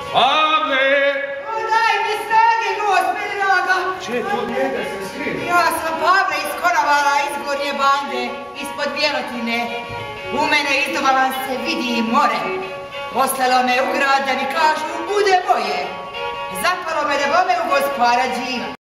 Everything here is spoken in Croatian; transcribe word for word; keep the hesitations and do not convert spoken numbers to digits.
Pavle! O, daj mi snage, Gospe draga. Če to njega se skrivi? Ja sam Pavle iskoravala iz Gornje Bande, ispod Bjelotine. U mene izdovala se vidi more. Poslalo me u grad da mi kažu bude moje. Zapalo me da bome u Gospara Điva.